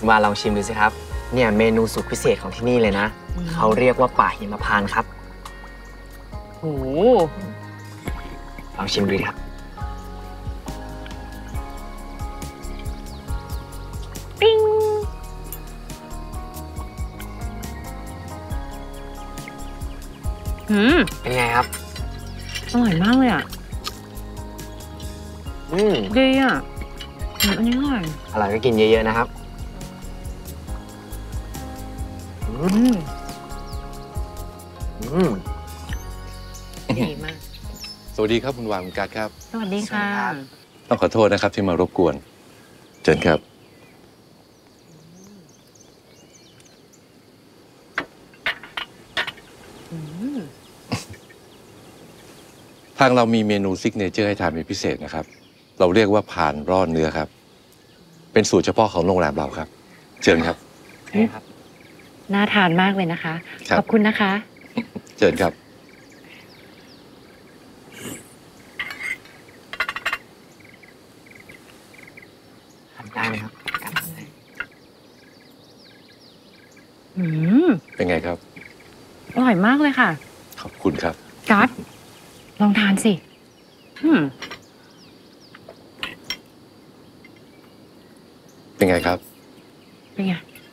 มาลองชิมดูสิครับเนี่ยเมนูสุดพิเศษของที่นี่เลยนะเขาเรียกว่าป่าหิมพานต์ครับโอ้ลองชิมดูครับปิ้งเป็นไงครับอร่อยมากเลยอ่ะดีอ่ะอันนี้อร่อยก็กินเยอะๆนะครับดีมากสวัสดีครับคุณวางคุณการ์ดครับสวัสดีค่ะต้องขอโทษนะครับที่มารบกวนเชิญครับทางเรามีเมนูซิกเนเจอร์ให้ทานเป็นพิเศษนะครับเราเรียกว่าพานร่อนเนื้อครับเป็นสูตรเฉพาะของโรงแรมเราครับเชิญครับน่าทานมากเลยนะคะขอบคุณนะคะเชิญครับทำได้ไหมครับเป็นไงครับอร่อยมากเลยค่ะขอบคุณครับกั๊ดลองทานสิเป็นไงครับเป็นไง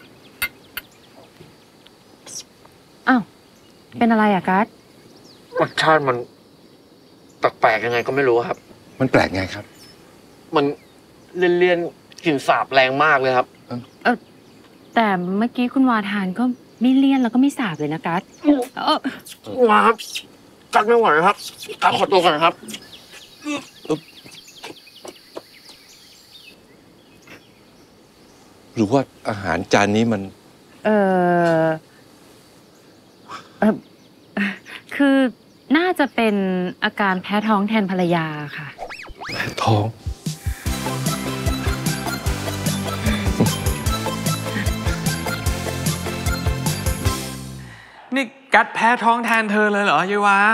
อ้าวเป็นอะไรอะกั๊ดรสชาติมันแปลกๆยังไงก็ไม่รู้ครับมันแปลกไงครับมันเลี่ยนๆกลิ่นสาบแรงมากเลยครับแต่เมื่อกี้คุณวาทานก็ไม่เลี่ยนแล้วก็ไม่สาบเลยนะกั๊ดวาครับกั๊ดไม่ไหวครับกั๊ดขอตัวก่อนครับหรือว่าอาหารจานนี้มันคือน่าจะเป็นอาการแพ้ท้องแทนภรรยาค่ะแพ้ท้องนี่กัดแพ้ท้องแทนเธอเลยเหรอเยวา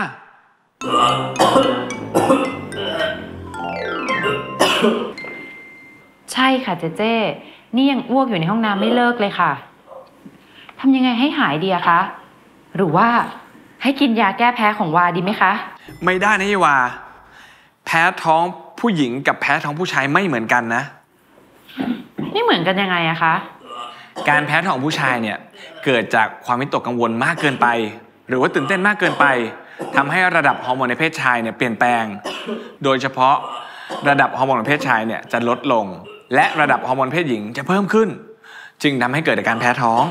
ใช่ค่ะเจเจนี่ยังอ้วกอยู่ในห้องน้ำไม่เลิกเลยค่ะทำยังไงให้หายดีอะคะหรือว่าให้กินยาแก้แพ้ของวาดีไหมคะไม่ได้นะเยวาแพ้ท้องผู้หญิงกับแพ้ท้องผู้ชายไม่เหมือนกันนะไม่เหมือนกันยังไงอะคะการแพ้ท้องผู้ชายเนี่ยเกิดจากความวิตกกังวลมากเกินไปหรือว่าตื่นเต้นมากเกินไปทำให้ระดับฮอร์โมนในเพศชายเนี่ยเปลี่ยนแปลงโดยเฉพาะระดับฮอร์โมนในเพศชายเนี่ยจะลดลงและระดับฮอร์โมนเพศหญิงจะเพิ่มขึ้นจึงทำให้เกิดอาการแพ้ท้อง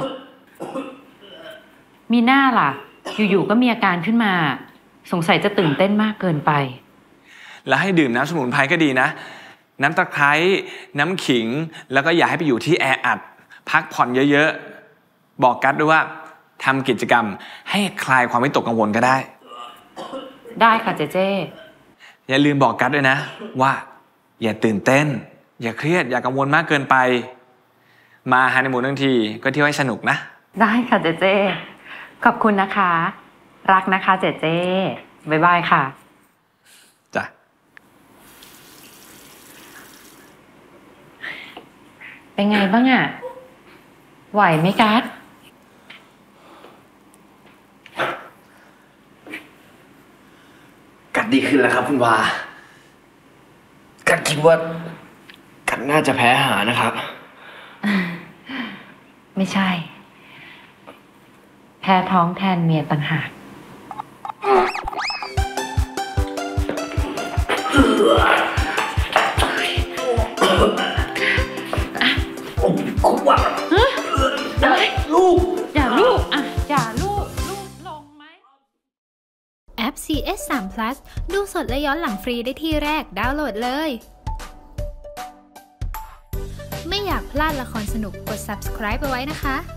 มีหน้าล่ะอยู่ๆก็มีอาการขึ้นมาสงสัยจะตื่นเต้นมากเกินไปแล้วให้ดื่มน้ำสมุนไพรก็ดีนะน้ำตะไคร้น้ำขิงแล้วก็อย่าให้ไปอยู่ที่แออัดพักผ่อนเยอะๆบอกกั๊ดด้วยว่าทำกิจกรรมให้คลายความวิตกกังวลก็ได้ได้ค่ะเจเจอย่าลืมบอกกั๊ดด้วยนะว่าอย่าตื่นเต้นอย่าเครียดอย่ากังวลมากเกินไปมาฮันนีมูนทั้งทีก็เที่ยวให้สนุกนะได้ค่ะเจเจขอบคุณนะคะรักนะคะเจเจบ๊ายบายค่ะจ้ะเป็นไงบ้างอะไหวไหมกั๊ดกั๊ดดีขึ้นแล้วครับคุณวากั๊ดคิดว่ากั๊ดน่าจะแพ้อาหารนะครับไม่ใช่แพ้ท้องแทนเมียต่างหากคุณว่าลูกอย่าลูกอ่ะอย่าลูกลงไหมแอป CS3 Plus ดูสดและย้อนหลังฟรีได้ที่แรกดาวน์โหลดเลยไม่อยากพลาดละครสนุกกด subscribe ไปไว้นะคะ